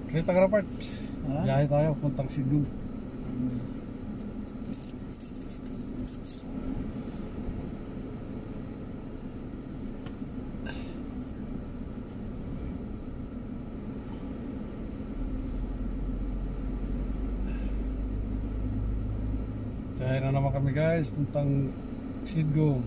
Rita Grapart. Ha? Biyahe tayo, puntang Sidgum. Biyahe na naman kami guys, puntang Sidgum.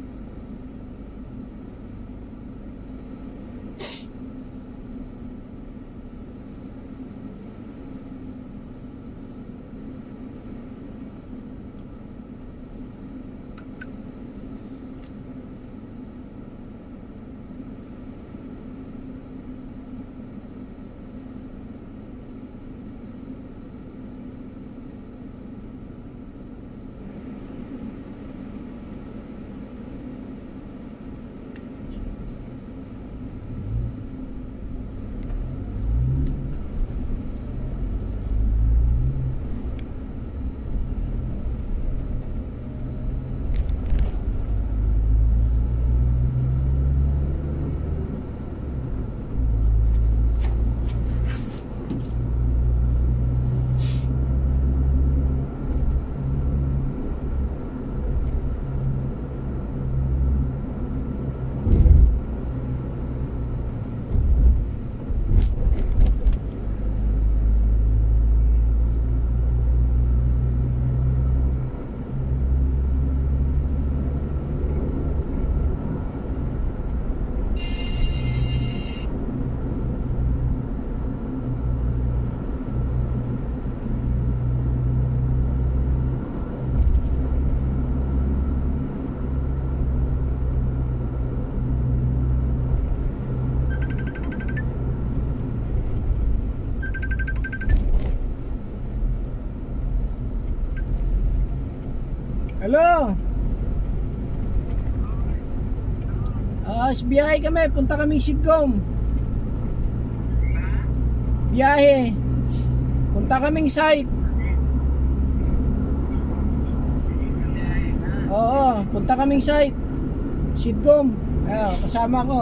Hello. Biyahe kami, punta kami Sidgum. Biyahe. Punta kaming site. Oo, punta kaming site. Sidgum. Ayo, kasama ko.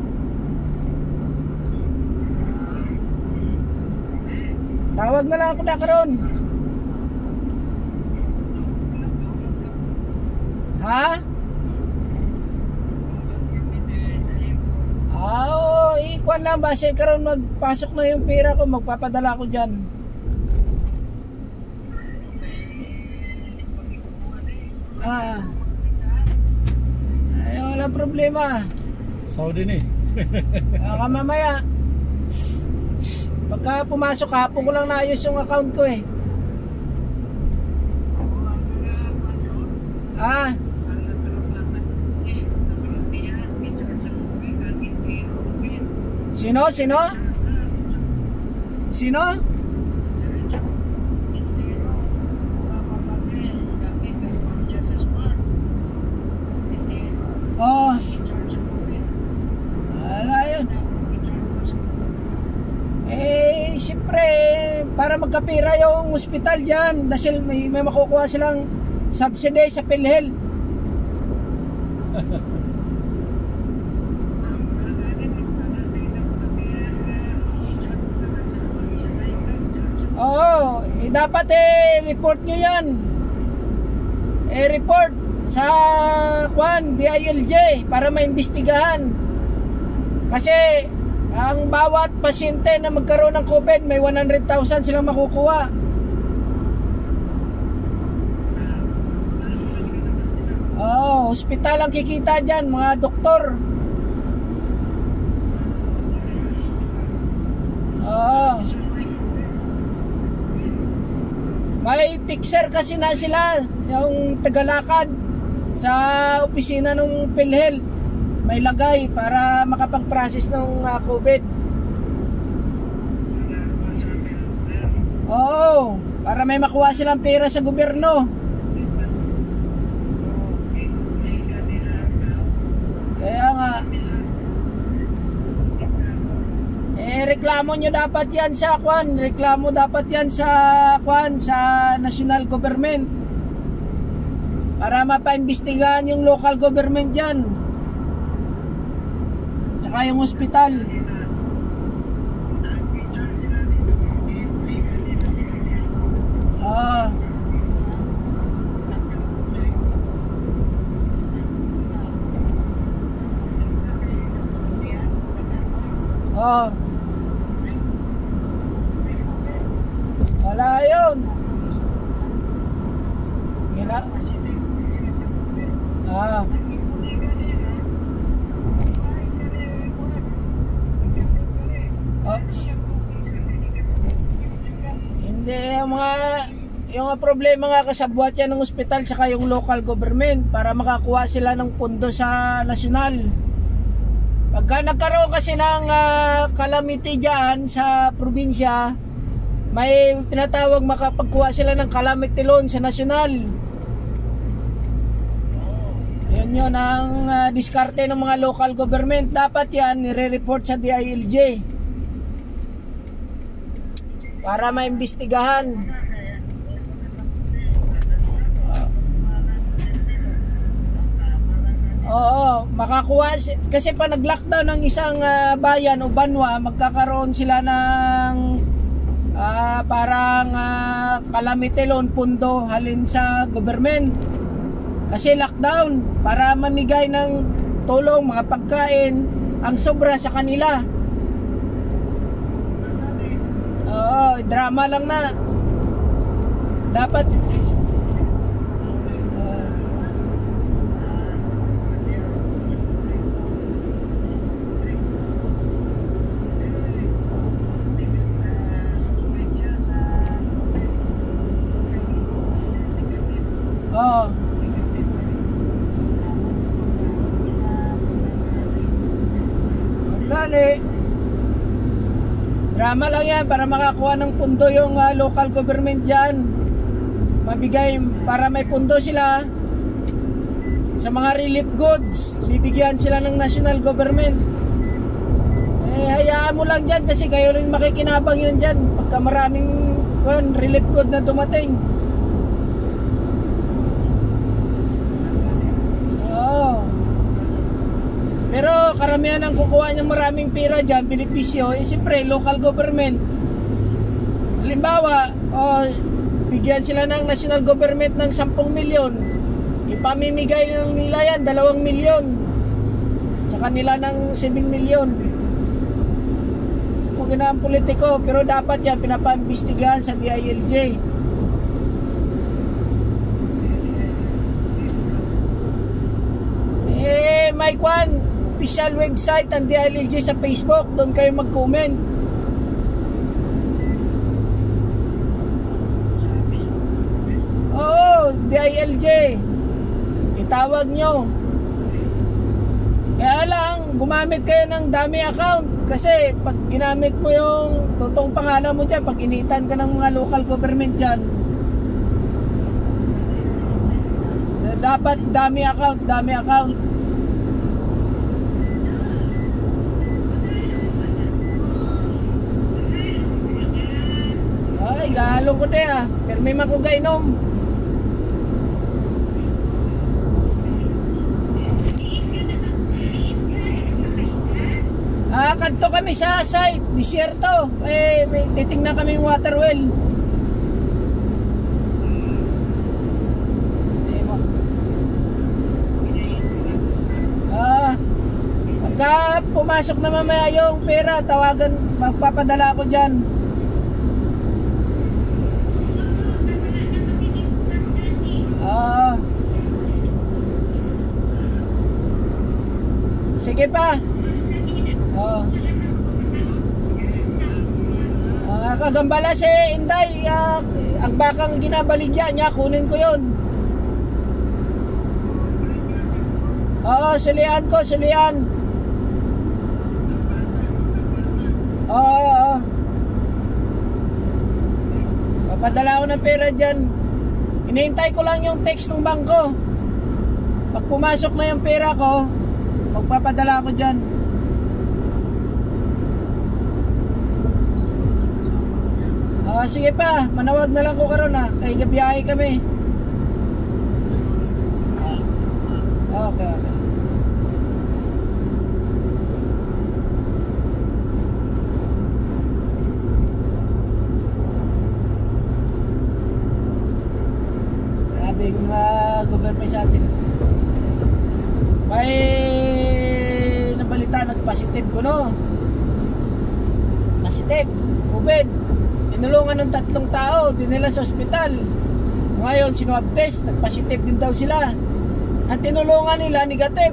Tawag na lang ako na karon. Ha? Ikuan lang ba siya karon magpasok na yung pera ko, magpapadala ko dyan. Ay, wala problema. Saudi ni. Mamaya pagka pumasok hapon ko lang naayos yung account ko eh. Sino? Oh. Wala yun. Siyempre, para magkapira yung hospital dyan, dahil may makukuha silang subsidy sa PhilHealth. Oo, dapat report nyo yan. Report sa DILJ para maimbestigahan. Kasi ang bawat pasyente na magkaroon ng COVID may 100,000 silang makukuha. Hospital ang kikita dyan, mga doktor. May picture kasi na sila, yung tagalakad sa opisina ng PhilHealth. May lagay para makapag-process ng COVID. Para may makuha silang pera sa gobyerno. Kaya nga, reklamo nyo dapat yan sa reklamo dapat yan sa sa national government para mapaimbestigahan yung local government dyan, tsaka yung hospital. Oo. Oo. Wala yun. Ah. Oh. Hindi, yung problema nga kasabwat yan ng ospital tsaka yung local government para makakuha sila ng pondo sa nasyonal. Pagka nagkaroon kasi ng calamity dyan sa probinsya, may tinatawag makapagkuha sila ng calamity loan sa nasyonal. Yun ang diskarte ng mga local government. Dapat yan nire-report sa DILG para maimbestigahan. Oo, makakuha kasi pa nag-lockdown ng isang bayan o banwa, magkakaroon sila ng parang calamity loan pondo halin sa government. Kasi lockdown para mamigay ng tulong, mga pagkain ang sobra sa kanila. Oo, drama lang na. Dapat oo. Gani. Drama lang yan para makakuha ng pundo yung local government dyan. Mabigay para may pundo sila sa mga relief goods. Bibigyan sila ng national government. Hayaan mo lang dyan kasi kayo rin makikinabang yun dyan pagka maraming relief good na dumating. Pero karamihan ang kukuha ng maraming pera dyan, benepisyo, siyempre local government. Halimbawa, bigyan sila ng national government ng 10 milyon, ipamimigay nila yan 2 milyon, tsaka nila ng 7 milyon. Kung ginawang politiko, pero dapat yan pinapaimbestigahan sa DILG. May official website ang DILG sa Facebook, doon kayo mag-comment. Oo, DILG, itawag nyo. Kaya lang, gumamit kayo ng dami account kasi pag ginamit mo yung totoong pangalan mo dyan, pag initan ka ng mga local government dyan, dapat dami account. Ay, galong ko na pero may makugainom. Kanto kami sa site, disyerto. May titingnan kami yung water well. Pagka pumasok na mamaya yung pera, tawagan, magpapadala ako dyan. Sige pa. Kagambala si Inday, ang bakang ginabaligya niya, kunin ko yun. Sulian ko. Papadala ko ng pera dyan. Hinihintay ko lang yung text ng bangko. Pag pumasok na yung pera ko, magpapadala ko dyan. Sige pa, manawag na lang ko karon kay gabiyahe kami. Okay. May nabalita nagpositive ko no. Positive, COVID. Tinulungan ng 3 tao, dinala sa ospital. Ngayon, sinwab test, nagpositive din daw sila. Ang tinulungan nila, negative.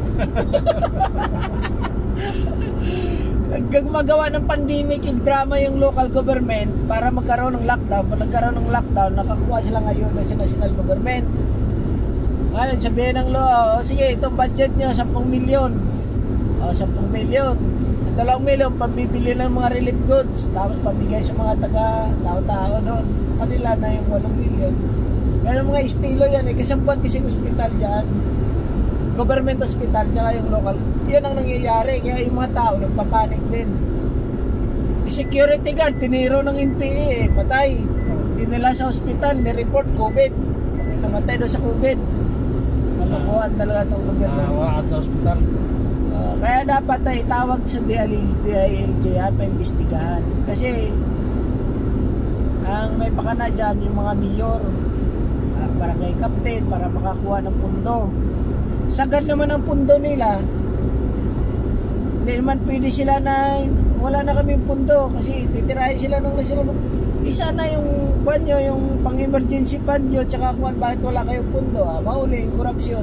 Nagmagawa ng pandemic, yung drama yung local government para magkaroon ng lockdown. Pag nagkaroon ng lockdown, nakakuha sila ngayon sa national government. Ngayon, sabihin ng law, sige, itong budget nyo, 10 milyon. 10 milyon. 2 milyon, pambibili ng mga relief goods. Tapos pamigay sa mga tao-tao doon. Sa kanila na yung 8 milyon. Ganun mga estilo yan eh. Kasampuan kasing hospital dyan. Government hospital, tsaka yung local. Yan ang nangyayari. Kaya yung mga tao nagpapanik din. Security guard, tiniro ng NPA eh. Patay. Dinala sa hospital, nireport COVID. Namatay doon sa COVID. Malakuhan talaga itong gobyerno. At sa hospital. Kaya dapat ay tawag sa DILG pa-imbestigahan. Kasi ang may pakana dyan yung mga mayor, barangay captain para makakuha ng pundo. Sagad naman ang pundo nila. Hindi naman pwede sila na wala na kaming pundo kasi titirahin sila ng national. Isa na yung kwan nyo, yung pang-emergency fund nyo, tsaka kwan, bakit wala kayong pundo? Mahuli yung korupsyon.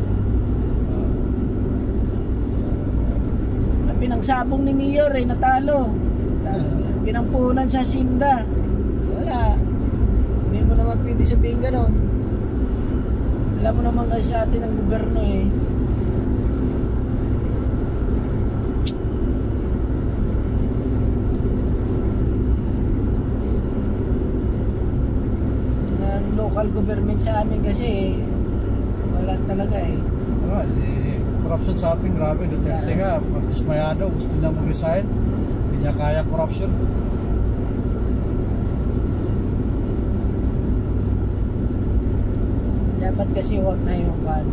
Ang pinangsabong ni Mayor ay natalo. Pinampunan sa Sinda. Wala. Hindi mo naman pwede sabihin ganon. Alam mo naman kasi atin ang gobyerno eh. Ang local government sa amin kasi wala talaga eh. Corruption sa ating grabe. Duterte nga, magdismayado, gusto niya mag-resign. Hindi niya kaya corruption. Dapat kasi wag na yung kwan.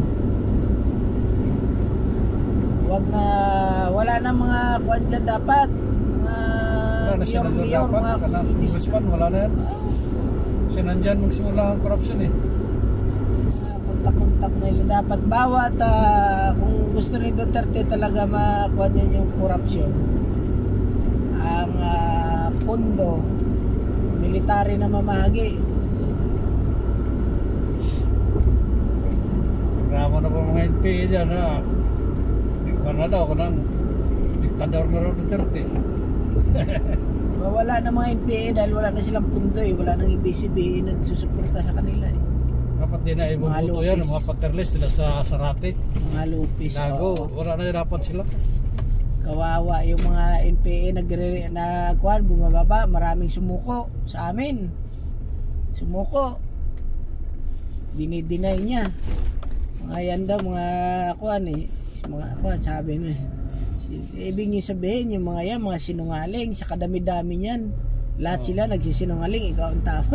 Wag na, wala na mga kwan dyan dapat. Wala na senador mayor, dapat. mga Kana congressman, wala na yan. Kasi nandyan magsimula ang corruption eh. Kontak-kontak nila dapat bawat kung gusto ni Duterte talaga makuha niya yung corruption, ang pondo military na mamahagi. Programa na po mga NPA dyan ha. Canada ako nang diktador na rin Duterte. Wala na mga NPA dahil wala na silang pundo eh. Wala nang ABCBA nagsusuporta sa kanila eh. Dapat din na ibubuto yan, mga paterles sila sa Sarate. Mga lupis. Lago, wala na dapat sila. Kawawa yung mga NPA nagkuhan, bumababa, maraming sumuko sa amin. Sumuko. Dinideny niya. Mga yan daw, mga kuhan eh. Mga kuhan, sabi mo eh. Ibig niyo sabihin, yung mga yan, mga sinungaling, sa kadami-dami niyan. Lahat sila nagsisinungaling, ikaw ang tama.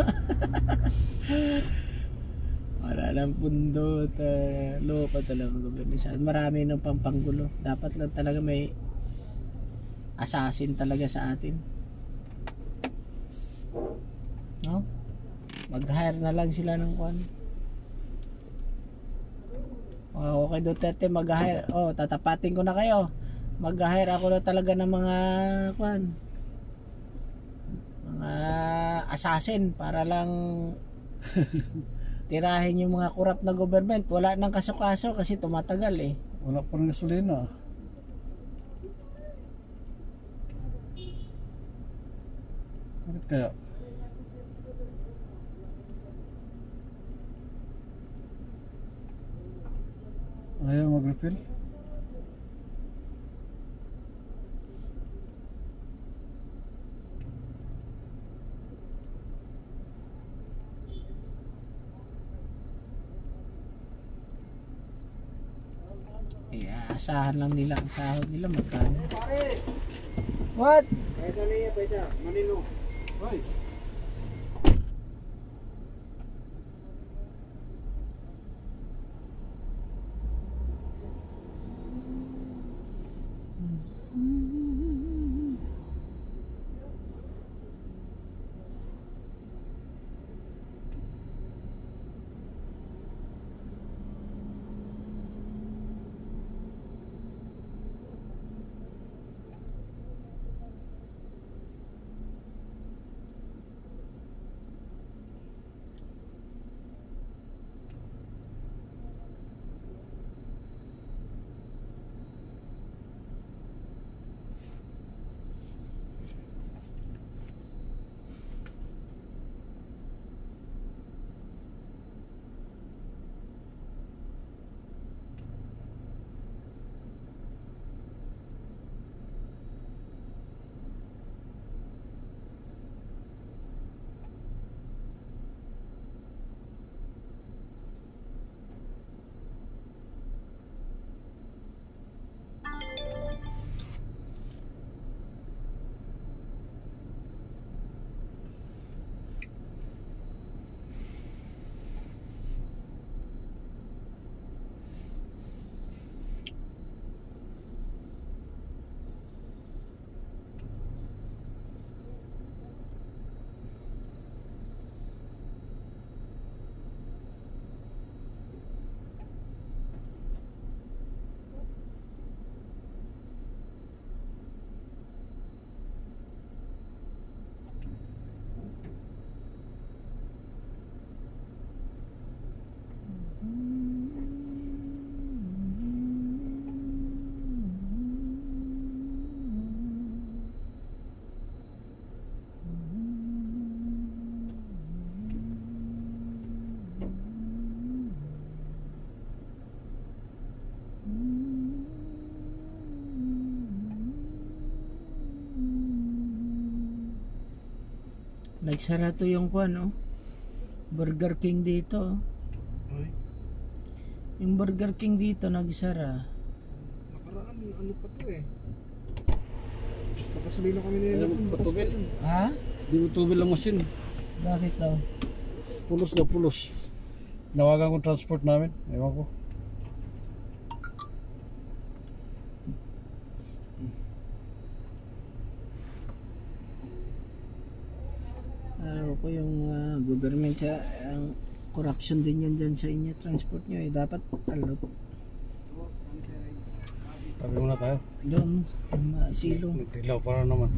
Wala lang pundo, loko talaga gobyerno. Marami ng pampanggulo. Dapat lang talaga may assassin talaga sa atin. No? Mag-hire na lang sila ng kwan. Okay, Duterte, mag-hire. Tatapatin ko na kayo. Mag-hire ako na talaga ng mga kwan. Mga assassin para lang tirahin yung mga corrupt na government. Wala nang kaso-kaso kasi tumatagal eh. Wala pa rin gasolina. Bakit kaya? Ayaw mag-refill? Asahan lang nila ang sahod nila magkano. What? Pwede niya, pwede. Manilo. Hoy. Nagsara to yung kwan, oh. Burger King dito. Ay, Yung Burger King dito nagsara. nakaraan, ano pa to eh. Napasabay na kami nila. Patubil. Ha? Di mo tubil ang masin. Bakit daw? Pulos na pulos. Nawagan ko transport namin. Ewan ko. Araw ko yung government sa ang corruption din yan dyan sa inyo. Transport nyo eh. Dapat alot. Tabi muna tayo. Doon. Silong. Nagdilaw para naman.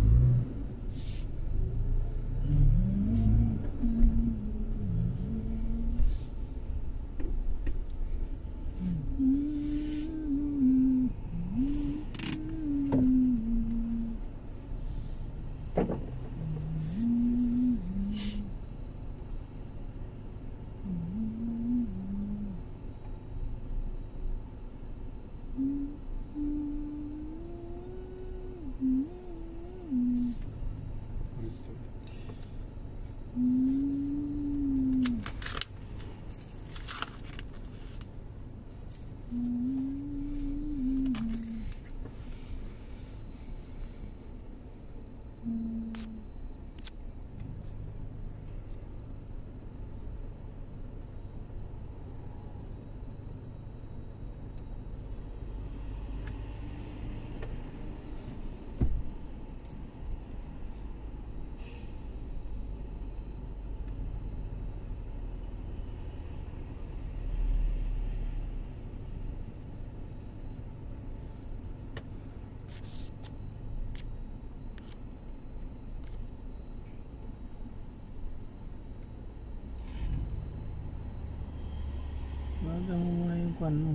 Baga mo muna yung kwan mo.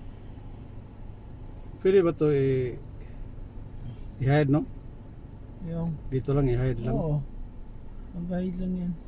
Pwede ba to i-hide, no? Yung. Dito lang i-hide lang. Oo. Mag-hide lang yan.